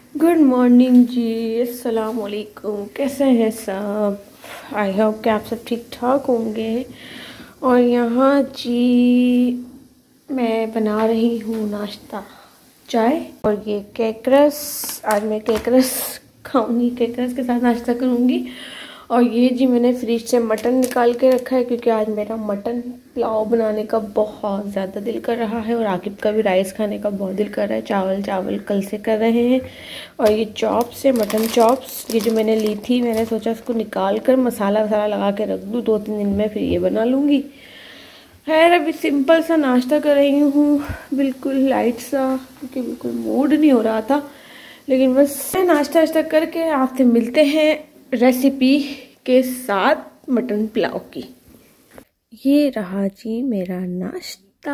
Good morning जी, अस्सलाम वालेकुम। कैसे हैं सब? आई होप कि आप सब ठीक ठाक होंगे। और यहाँ जी मैं बना रही हूँ नाश्ता, चाय और ये केकरस। आज मैं केकरस खाऊंगी, केकरस के साथ नाश्ता करूँगी। और ये जी मैंने फ्रिज से मटन निकाल के रखा है क्योंकि आज मेरा मटन पुलाव बनाने का बहुत ज़्यादा दिल कर रहा है और आकिब का भी राइस खाने का बहुत दिल कर रहा है। चावल चावल कल से कर रहे हैं। और ये चॉप्स है, मटन चॉप्स, ये जो मैंने ली थी, मैंने सोचा उसको निकाल कर मसाला वसाला लगा के रख दूँ, 2-3 दिन में फिर ये बना लूँगी। खैर अभी सिंपल सा नाश्ता कर रही हूँ, बिल्कुल लाइट सा, क्योंकि बिल्कुल मूड नहीं हो रहा था। लेकिन बस नाश्ता वाश्ता करके आपसे मिलते हैं रेसिपी के साथ मटन पुलाव की। ये रहा जी मेरा नाश्ता।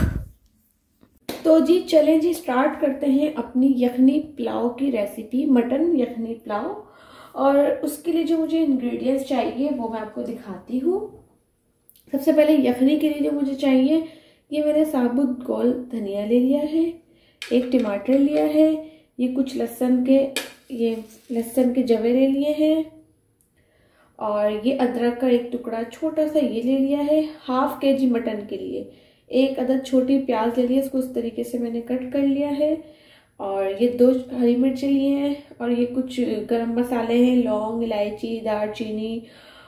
तो जी चलें जी स्टार्ट करते हैं अपनी यखनी पुलाव की रेसिपी, मटन यखनी पुलाव। और उसके लिए जो मुझे इंग्रेडिएंट्स चाहिए वो मैं आपको दिखाती हूँ। सबसे पहले यखनी के लिए जो मुझे चाहिए, ये मैंने साबुत गोल धनिया ले लिया है, एक टमाटर लिया है, ये कुछ लहसुन के जवे ले लिए हैं, और ये अदरक का एक टुकड़ा छोटा सा ये ले लिया है। 1/2 kg मटन के लिए एक अदद छोटी प्याज ले लिया, इसको इस तरीके से मैंने कट कर लिया है। और ये 2 हरी मिर्च लिए हैं, और ये कुछ गरम मसाले हैं, लौंग, इलायची, दालचीनी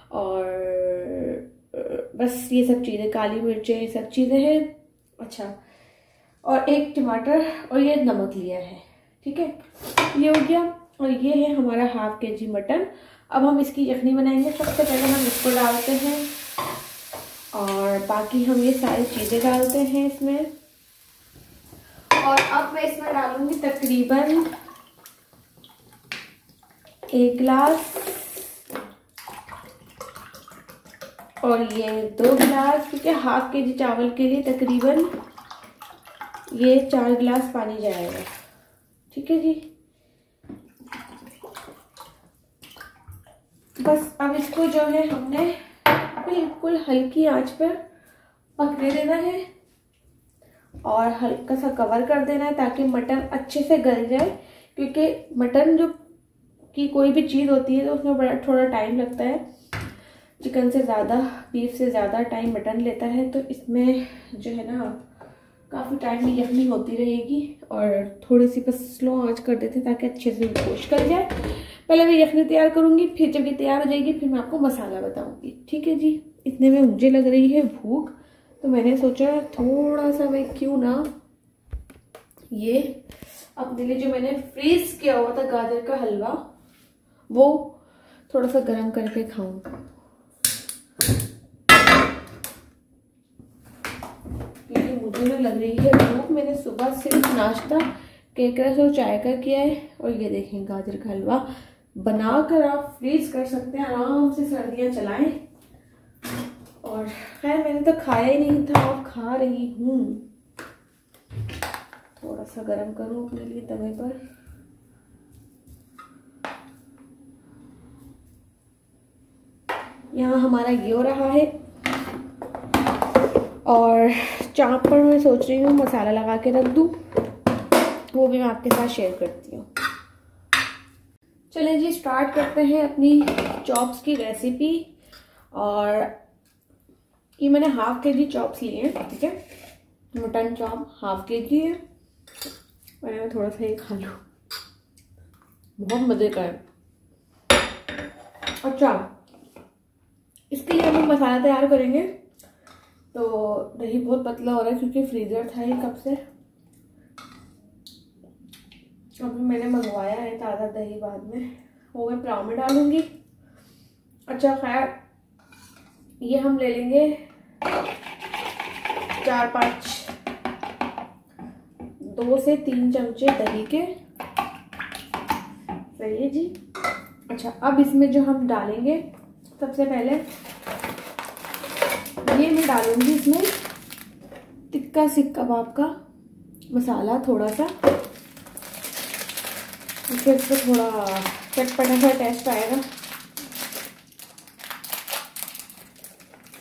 और बस ये सब चीज़ें, काली मिर्चें, ये सब चीज़ें हैं। अच्छा, और एक टमाटर और ये नमक लिया है। ठीक है, ये हो गया। और ये है हमारा 1/2 kg मटन। अब हम इसकी यखनी बनाएंगे। सबसे पहले हम इसको डालते हैं और बाकी हम ये सारी चीज़ें डालते हैं इसमें। और अब मैं इसमें डालूंगी तकरीबन 1 गिलास, और ये 2 गिलास, क्योंकि 1/2 kg चावल के लिए तकरीबन ये 4 गिलास पानी जाएगा। ठीक है जी, बस अब इसको जो है हमने बिल्कुल हल्की आंच पर पकने देना है और हल्का सा कवर कर देना है ताकि मटन अच्छे से गल जाए। क्योंकि मटन जो की कोई भी चीज़ होती है तो उसमें बड़ा थोड़ा टाइम लगता है, चिकन से ज़्यादा, बीफ से ज़्यादा टाइम मटन लेता है। तो इसमें जो है ना काफ़ी टाइम में यखनी होती रहेगी, और थोड़ी सी बस स्लो आंच कर देते ताकि अच्छे से गोश्त कर जाए। पहले मैं यखनी तैयार करूँगी, फिर जब ये तैयार हो जाएगी फिर मैं आपको मसाला बताऊँगी। ठीक है जी, इतने में मुझे लग रही है भूख, तो मैंने सोचा थोड़ा सा मैं क्यों ना ये अपने लिए जो मैंने फ्रीज किया हुआ था गाजर का हलवा वो थोड़ा सा गर्म करके खाऊं। क्योंकि मुझे ना लग रही है भूख। मैंने सुबह सिर्फ नाश्ता केकरस और चाय का किया है, और ये देखें गाजर का हलवा बनाकर आप फ्रीज कर सकते हैं, आराम से सर्दियां चलाएं। और खैर मैंने तो खाया ही नहीं था, अब खा रही हूँ। थोड़ा सा गरम करूँ अपने लिए तवे पर। यहाँ हमारा ये हो रहा है, और चाप पर मैं सोच रही हूँ मसाला लगा के रख दूँ, वो भी मैं आपके साथ शेयर करती हूँ। चलिए जी स्टार्ट करते हैं अपनी चॉप्स की रेसिपी। और ये मैंने 1/2 kg चॉप्स लिए हैं। ठीक है, मटन चॉप 1/2 kg है, और मैं थोड़ा सा ये खा लूँ, बहुत मजे का है। अच्छा, इसके लिए हम मसाला तैयार करेंगे। तो दही बहुत पतला हो रहा है क्योंकि फ्रीजर था ये कब से, अभी मैंने मंगवाया है ताज़ा दही, बाद में वो मैं पुलाव में डालूंगी। अच्छा खैर, ये हम ले लेंगे 2 से 3 चमचे दही के। सही है जी। अच्छा, अब इसमें जो हम डालेंगे, सबसे पहले ये मैं डालूंगी इसमें टिक्का सीख कबाब का मसाला थोड़ा सा, इससे इसको थोड़ा चटपटा सा टेस्ट आएगा।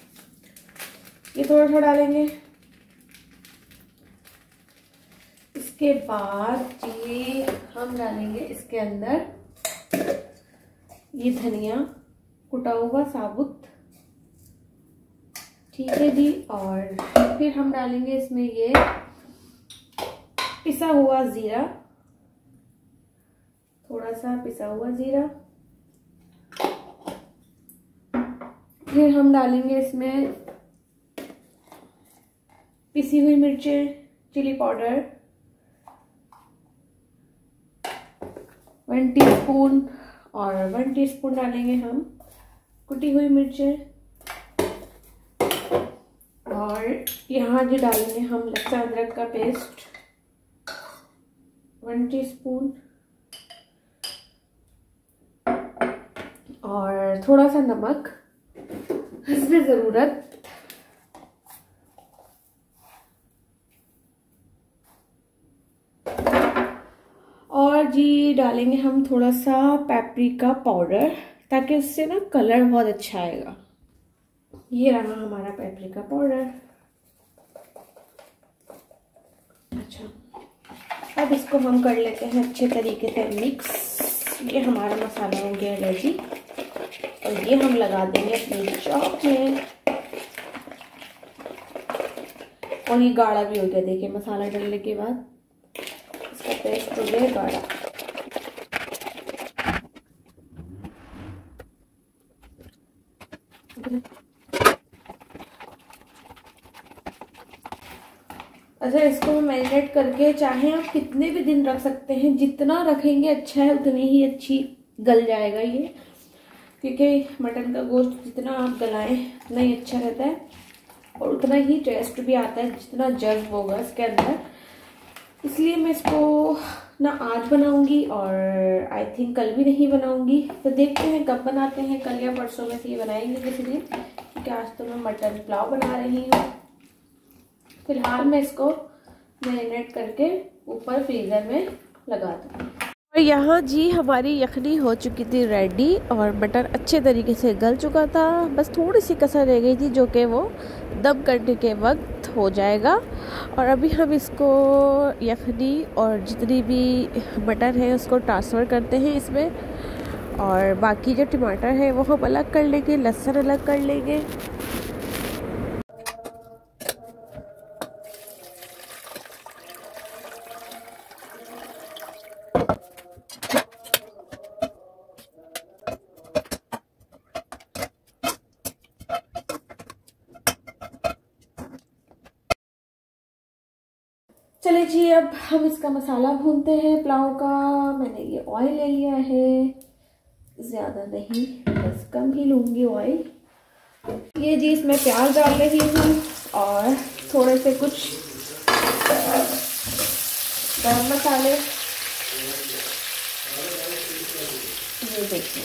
ये थोड़ा सा डालेंगे। इसके बाद ये हम डालेंगे इसके अंदर ये धनिया कुटा हुआ साबुत, ठीक है जी। और फिर हम डालेंगे इसमें ये पिसा हुआ जीरा, थोड़ा सा पिसा हुआ जीरा। फिर हम डालेंगे इसमें पिसी हुई मिर्चें, चिली पाउडर 1 टीस्पून, और 1 टीस्पून डालेंगे हम कुटी हुई मिर्चें। और यहाँ जो डालेंगे हम लहसुन अदरक का पेस्ट 1 टीस्पून, और थोड़ा सा नमक हस्बे ज़रूरत। और जी डालेंगे हम थोड़ा सा पेपरिका पाउडर, ताकि उससे ना कलर बहुत अच्छा आएगा। ये रहा हमारा पेपरिका पाउडर। अच्छा, अब इसको हम कर लेते हैं अच्छे तरीके से मिक्स। ये हमारा मसाला हो गया रेडी, और ये हम लगा देंगे अपनी चॉप में। और ये गाढ़ा भी हो गया, देखिए मसाला डालने के बाद इसका पेस्ट हो गया गाढ़ा। अच्छा, इसको मैरिनेट करके चाहे आप कितने भी दिन रख सकते हैं, जितना रखेंगे अच्छा है, उतनी ही अच्छी गल जाएगा ये। क्योंकि मटन का गोश्त जितना आप गलाएं उतना ही अच्छा रहता है, और उतना ही टेस्ट भी आता है जितना जज्ब होगा इसके अंदर। इसलिए मैं इसको ना आज बनाऊंगी, और आई थिंक कल भी नहीं बनाऊंगी। तो देखते हैं कब बनाते हैं, कल या परसों में से ये बनाएंगे किसी दिन, क्योंकि आज तो मैं मटन पुलाव बना रही हूँ। फिलहाल मैं इसको मैरिनेट करके ऊपर फ्रीज़र में लगा दूँ। और यहाँ जी हमारी यखनी हो चुकी थी रेडी, और मटन अच्छे तरीके से गल चुका था। बस थोड़ी सी कसर रह गई थी, जो कि वो दम करने के वक्त हो जाएगा। और अभी हम इसको यखनी और जितनी भी मटन है उसको ट्रांसफ़र करते हैं इसमें, और बाकी जो टमाटर है वो हम अलग कर लेंगे, लहसुन अलग कर लेंगे। चलिए जी, अब हम इसका मसाला भूनते हैं पुलाव का। मैंने ये ऑयल ले लिया है, ज़्यादा नहीं, बस कम ही लूँगी ऑयल। ये जी इसमें प्याज डाल रही हूँ, और थोड़े से कुछ गरम मसाले, ये देखिए,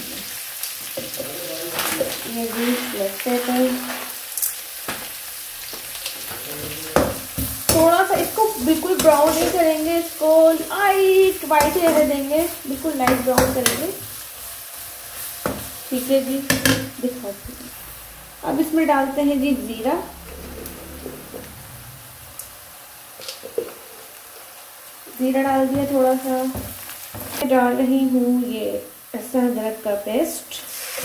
ये जी ब्लैक पेपर। थोड़ा सा इसको बिल्कुल ब्राउन नहीं करेंगे, इसको लाइट वाइट रहने देंगे, बिल्कुल लाइट ब्राउन करेंगे, ठीक है जी। दिखाती हूँ। अब इसमें डालते हैं जी जीरा, जीरा डाल दिया थोड़ा सा। डाल रही हूँ ये लहसुन अदरक का पेस्ट,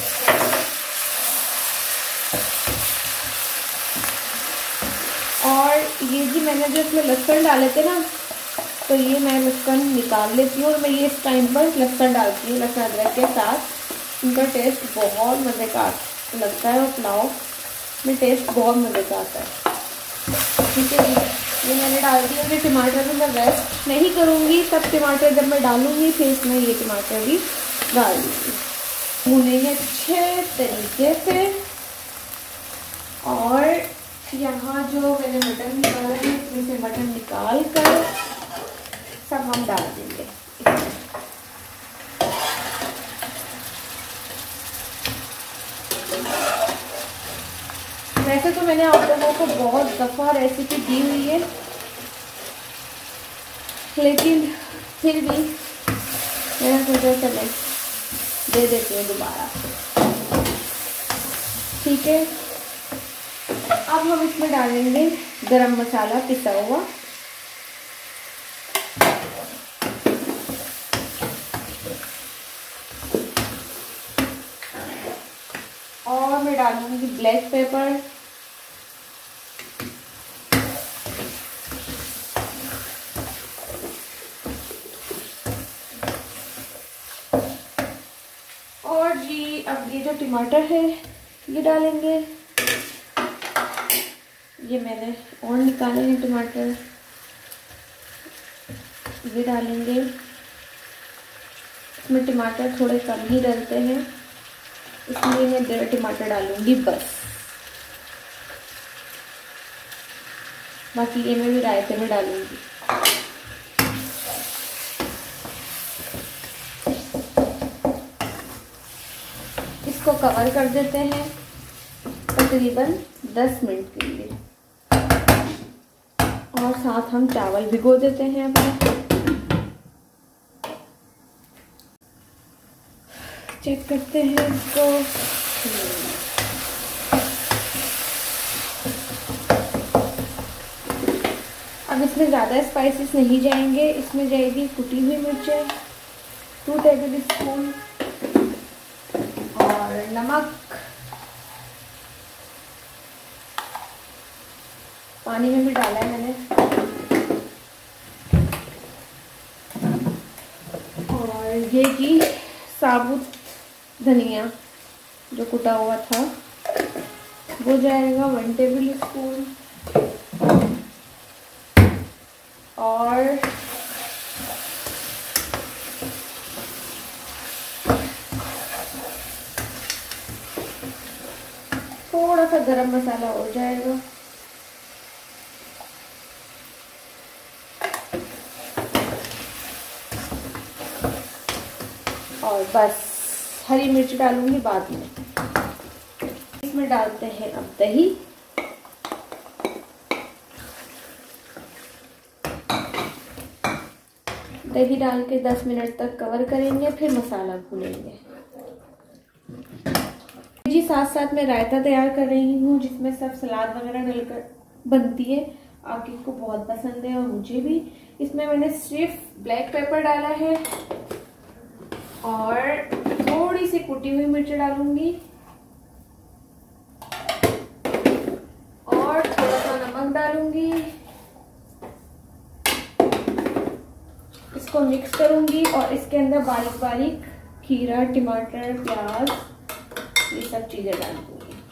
और ये जी मैंने जो इसमें लहसुन डाले थे ना, तो ये मैं लहसुन निकाल लेती हूँ, और मैं ये इस टाइम पर लहसुन डालती हूँ लहसुन अदरक के साथ। इनका टेस्ट बहुत मज़े का लगता है, और पुलाव में टेस्ट बहुत मज़े का आता है, ठीक है जी। ये मैंने डाल दिया। ये टमाटर भी मैं वेस्ट नहीं करूँगी, सब टमाटर जब मैं डालूँगी फिर इसमें ये टमाटर भी डाल दूँगी। भूनेंगे अच्छे तरीके से, और यहाँ जो मैंने मटन निकाला है इसमें से मटन निकाल कर सब हम डाल देंगे। वैसे तो मैंने आप लोगों को बहुत दफ़ा रेसिपी दी हुई है, लेकिन फिर भी मैंने सोचा चले दे देती हूँ दोबारा, ठीक है। अब हम इसमें डालेंगे गरम मसाला पिसा हुआ, डालूंगी ब्लैक पेपर, और जी अब ये जो टमाटर है ये डालेंगे। ये मैंने और निकाले हैं टमाटर, ये डालेंगे। इसमें टमाटर थोड़े कम ही डलते हैं, इसलिए मैं 1.5 टमाटर डालूंगी बस। बाकी ये मैं भी रायते में डालूंगी। इसको कवर कर देते हैं तकरीबन 10 मिनट के लिए, और साथ हम चावल भिगो देते हैं अपने। चेक करते हैं इसको। अब इसमें ज़्यादा स्पाइसेस नहीं जाएंगे, इसमें जाएगी कुटी हुई मिर्चें 2 टेबल स्पून और नमक। पानी में भी डाला है मैंने। और ये जी साबुत धनिया जो कुटा हुआ था वो जाएगा 1 टेबल स्पून। और थोड़ा सा गरम मसाला हो जाएगा। और बस हरी मिर्च डालूंगी बाद में। इसमें डालते हैं अब दही। दही डाल के 10 मिनट तक कवर करेंगे, फिर मसाला भूनेंगे। जी साथ साथ मैं रायता तैयार कर रही हूँ, जिसमें सब सलाद वगैरह डलकर बनती है। आकिब को बहुत पसंद है और मुझे भी। इसमें मैंने सिर्फ ब्लैक पेपर डाला है और थोड़ी सी कुटी हुई मिर्च डालूंगी और थोड़ा सा नमक डालूंगी। इसको मिक्स करूंगी और इसके अंदर बारीक बारीक खीरा, टमाटर, प्याज, ये सब चीजें डाल दूंगी।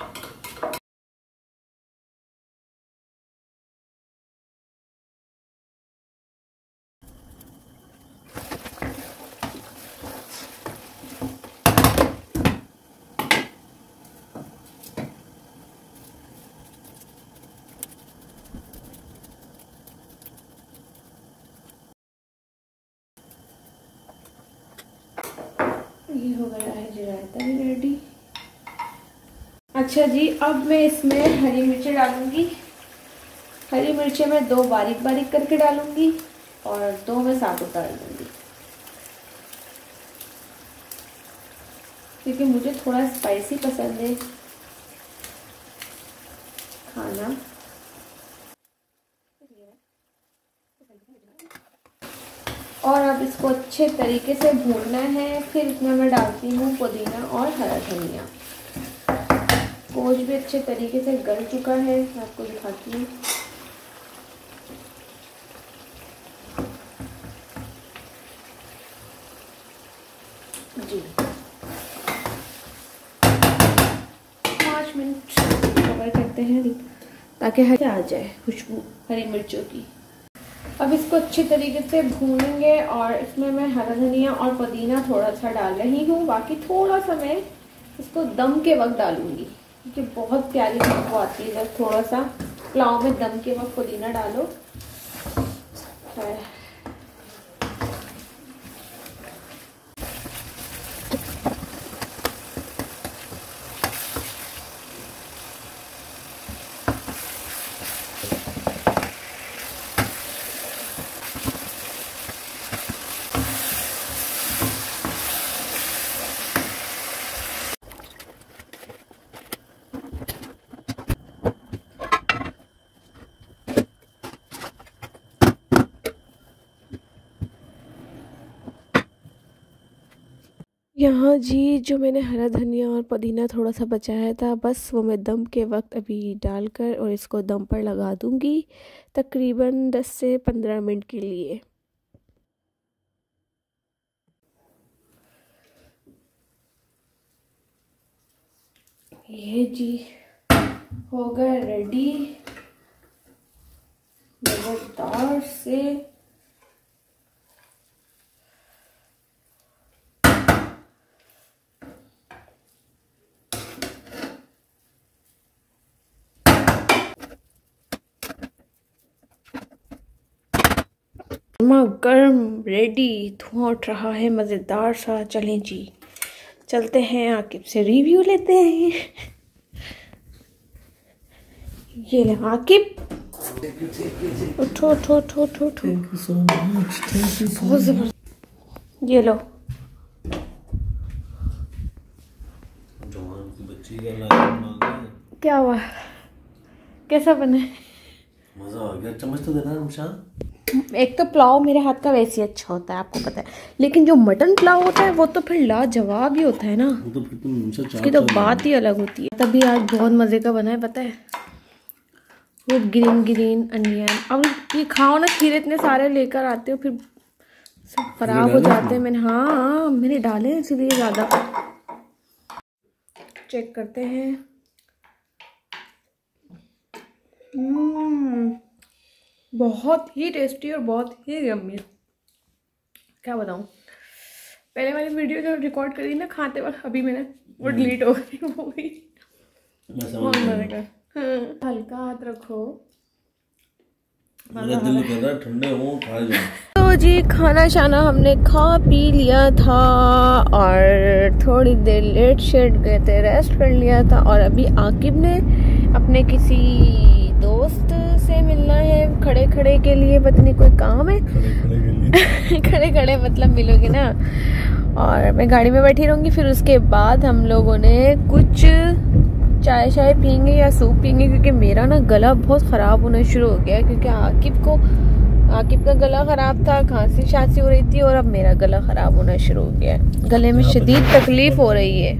ये हो गया है जी रायता भी रेडी। अच्छा जी, अब मैं इसमें हरी मिर्चें डालूंगी। हरी मिर्चें मैं 2 बारीक बारीक करके डालूंगी और 2 मैं साबुत डाल दूंगी, क्योंकि मुझे थोड़ा स्पाइसी पसंद है खाना। और अब इसको अच्छे तरीके से भूनना है। फिर इसमें मैं डालती हूँ पुदीना और हरा धनिया। गोश्त भी अच्छे तरीके से गल चुका है, मैं आपको दिखाती हूँ। जी 5 मिनट कवर करते हैं ताकि हरी आ जाए खुशबू हरी मिर्चों की। अब इसको अच्छे तरीके से भूनेंगे और इसमें मैं हरा धनिया और पुदीना थोड़ा सा डाल रही हूँ। बाकी थोड़ा सा मैं इसको दम के वक्त डालूंगी, क्योंकि बहुत प्यारी खुशबू आती है जब थोड़ा सा पुलाव में दम के वक्त पुदीना डालो। यहाँ जी जो मैंने हरा धनिया और पुदीना थोड़ा सा बचाया था, बस वो मैं दम के वक्त अभी डालकर और इसको दम पर लगा दूँगी तकरीबन 10 से 15 मिनट के लिए। ये जी हो गया रेडी मज़ेदार से। गर्म रेडी, धुआं उठ रहा है मज़ेदार सा। चलें जी चलते हैं, आकिब से रिव्यू लेते हैं। ये ले आकिब, उठो उठो उठो उठो उठो। बहुत जबरदस्त। ये लो क्या हुआ, कैसा बना? मजा आ गया। चम्मच तो देना निशान। एक तो पुलाव मेरे हाथ का वैसे ही अच्छा होता है, आपको पता है, लेकिन जो मटन पुलाव होता है वो तो फिर लाजवाब ही होता है ना, वो तो फिर तुम उसकी तो बात ही अलग होती है। तभी आज बहुत मज़े का बना है, पता है, वो ग्रीन ग्रीन अनियन। अब ये खाओ ना, खीरे इतने सारे लेकर आते हो फिर सब खराब हो जाते हैं। मैंने हाँ मैंने डाले हैं इसीलिए ज़्यादा। चेक करते हैं। बहुत ही टेस्टी और बहुत ही यम्मी, क्या बताऊँ। पहले वाली वीडियो जो रिकॉर्ड करी ना खाते वक्त, अभी मैंने वो डिलीट हो गई, वो गई। बहुत मजे का। हल्का हाथ रखो, मेरा दिल कर रहा है ठंडे हो खा जाओ। तो जी खाना शाना हमने खा पी लिया था और थोड़ी देर लेट शेट गए थे, रेस्ट कर लिया था। और अभी आकिब ने अपने किसी दोस्त से मिलना है, खड़े खड़े के लिए, पता नहीं कोई काम है। खड़े खड़े मतलब मिलोगे ना। और मैं गाड़ी में बैठी रहूंगी, फिर उसके बाद हम लोगों ने कुछ चाय शाय पियेंगे या सूप पियेंगे, क्योंकि मेरा ना गला बहुत ख़राब होना शुरू हो गया है। क्योंकि आकिब का गला ख़राब था, खांसी शांसी हो रही थी, और अब मेरा गला ख़राब होना शुरू हो गया है। गले में शदीद तकलीफ हो रही है।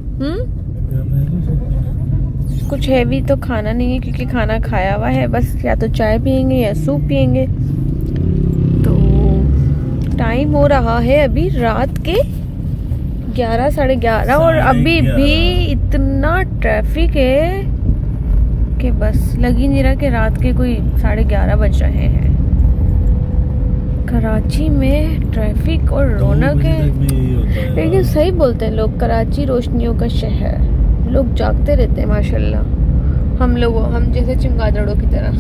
कुछ हैवी तो खाना नहीं है क्योंकि खाना खाया हुआ है, बस या तो चाय पियेंगे या सूप पियेंगे। तो टाइम हो रहा है अभी रात के 11 साढ़े 11 और अभी भी इतना ट्रैफिक है कि बस लग ही नहीं रहा कि रात के कोई 11:30 बज रहे हैं। कराची में ट्रैफिक और रौनक है, लेकिन सही बोलते हैं लोग, कराची रोशनियों का शहर, लोग जागते रहते हैं माशाल्लाह। हम जैसे चमगादड़ों की तरह।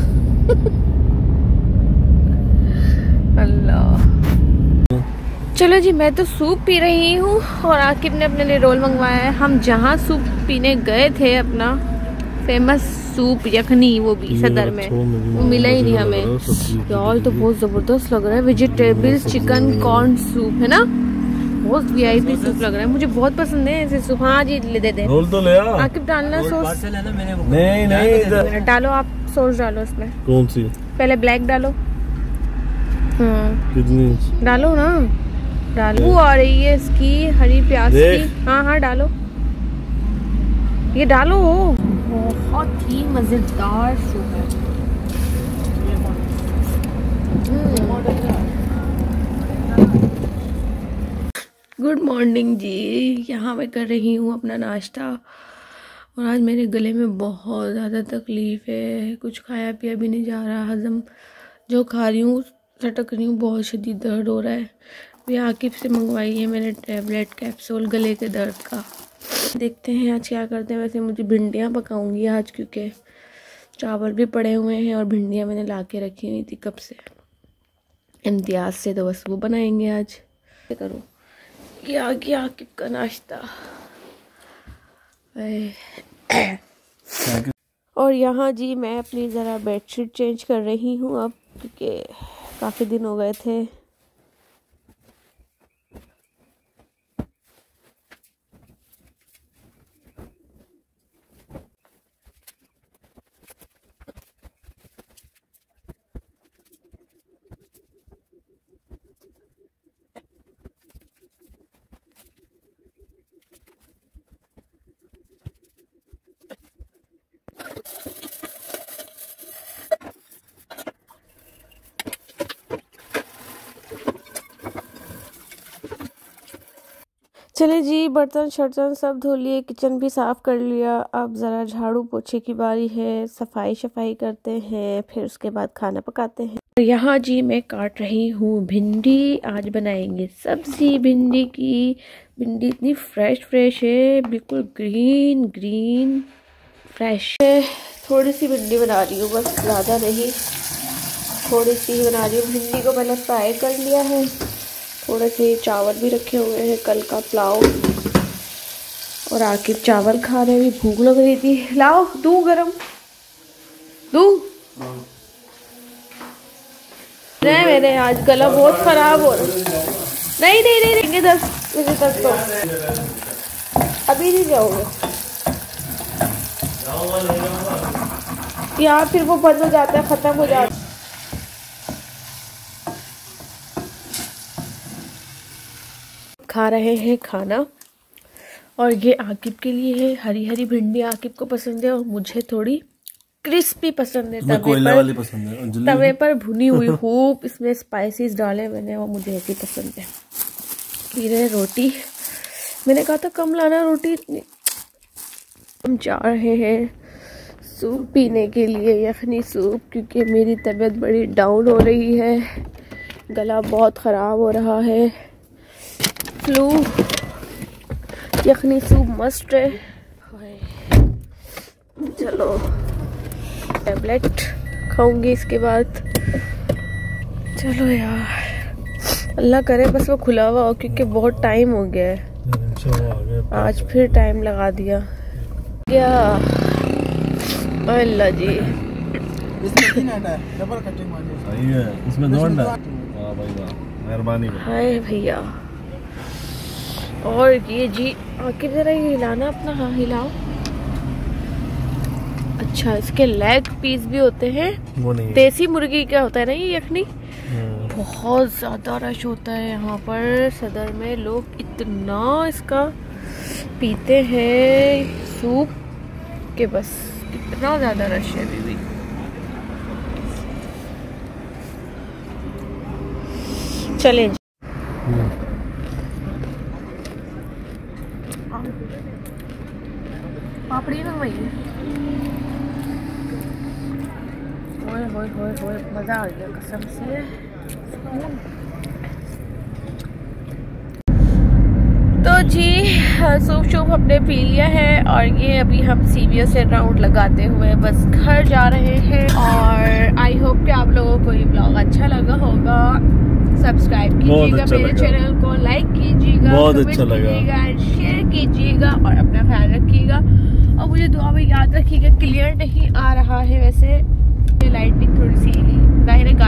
अल्लाह। चलो जी, मैं तो सूप पी रही हूँ और आकिब ने अपने लिए रोल मंगवाया है। हम जहाँ सूप पीने गए थे, अपना फेमस सूप यखनी, वो भी सदर में, वो मिला ही नहीं हमें यार। तो बहुत ज़बरदस्त लग रहा है, वेजिटेबल्स चिकन कॉर्न सूप है ना, बहुत वीआईपी सूप लग रहा है, मुझे बहुत पसंद है ऐसे सूप। हाँ जी ले दे रोल तो ले आ। आकिब डालना सॉस। नहीं डालो आप सॉस, डालो इसमें। कौन सी? पहले ब्लैक डालो। कितनी डालो ना, डालो। वो आ रही है इसकी हरी प्याज की। हाँ डालो, ये डालो। बहुत ही मजेदार सूप है। गुड मॉर्निंग जी, यहाँ मैं कर रही हूँ अपना नाश्ता। और आज मेरे गले में बहुत ज़्यादा तकलीफ़ है, कुछ खाया पिया भी नहीं जा रहा, हजम जो खा रही हूँ सटक रही हूँ, बहुत शदीद दर्द हो रहा है। भी आकिब से मंगवाई है मैंने टैबलेट कैप्सूल गले के दर्द का। देखते हैं आज क्या करते हैं। वैसे मुझे भिंडियाँ पकाऊंगी आज, क्योंकि चावल भी पड़े हुए हैं और भिंडियाँ मैंने ला के रखी हुई थी कब से इम्तियाज़ से, तो बस वो बनाएंगे आज। क्या करूँ, ये आ गया आकिब का नाश्ता। और यहाँ जी मैं अपनी ज़रा बेडशीट चेंज कर रही हूँ अब, क्योंकि काफ़ी दिन हो गए थे। चले जी, बर्तन शर्तन सब धो लिए, किचन भी साफ़ कर लिया। अब ज़रा झाड़ू पोछे की बारी है, सफाई करते हैं, फिर उसके बाद खाना पकाते हैं। तो यहाँ जी मैं काट रही हूँ भिंडी। आज बनाएंगे सब्ज़ी भिंडी की। भिंडी इतनी फ्रेश है, बिल्कुल ग्रीन फ्रेश है। थोड़ी सी भिंडी बना रही हूँ, बस ज़्यादा नहीं, थोड़ी सी बना रही हूँ। भिंडी को मैंने फ्राई कर लिया है। थोड़े से चावल भी रखे हुए हैं, कल का पुलाव। और आकिब चावल खा रहे हैं, भूख लग रही थी। लाओ दूँ गरम दूँ। नहीं, मेरे आज गला बहुत खराब हो रहा है। नहीं देंगे 10 बजे तक तो। अभी नहीं जाओगे यहाँ, फिर वो बंद हो जाता है, ख़त्म हो जाता है। खा रहे हैं खाना, और ये आकिब के लिए है। हरी भिंडी आकिब को पसंद है, और मुझे थोड़ी क्रिस्पी पसंद है। तवे पर भुनी हुई खूब, इसमें स्पाइसेस डाले मैंने, और मुझे ऐसी पसंद है। पी रहे रोटी, मैंने कहा था कम लाना रोटी इतनी। हम जा रहे हैं सूप पीने के लिए, यखनी सूप, क्योंकि मेरी तबीयत बड़ी डाउन हो रही है, गला बहुत ख़राब हो रहा है, फ्लू। यखनी सूप मस्ट है। चलो टैबलेट खाऊंगी इसके बाद। चलो यार, अल्लाह करे बस वो खुला हुआ हो, क्योंकि बहुत टाइम हो गया है। आज फिर टाइम लगा दिया क्या। अल्लाह जी, इसमें दो अंडा। वाह भाई वाह, मेहरबानी। हाय भैया। और ये जी आके जरा ये हिलाना अपना, हाँ हिलाओ। अच्छा, इसके लेग पीस भी होते हैं। वो नहीं, देसी मुर्गी का होता है ना ये यखनी। बहुत ज़्यादा रश होता है यहाँ पर सदर में, लोग इतना इसका पीते हैं सूप के बस कितना ज़्यादा रश है अभी भी। चलें पापड़ी मंगवाई है। होए मज़ा आ गया कसम से। तो जी सूप हमने पी लिया है, और ये अभी हम CBO से राउंड लगाते हुए बस घर जा रहे हैं। और आई होप कि आप लोगों को ये ब्लॉग अच्छा लगा होगा। सब्सक्राइब कीजिएगा मेरे चैनल को, लाइक कीजिएगा, बहुत अच्छा लगा, शेयर कीजिएगा, और अपना ख्याल रखिएगा। और मुझे दुआ में याद रखिएगा। क्लियर नहीं आ रहा है वैसे, लाइटिंग थोड़ी सी, जाहिर है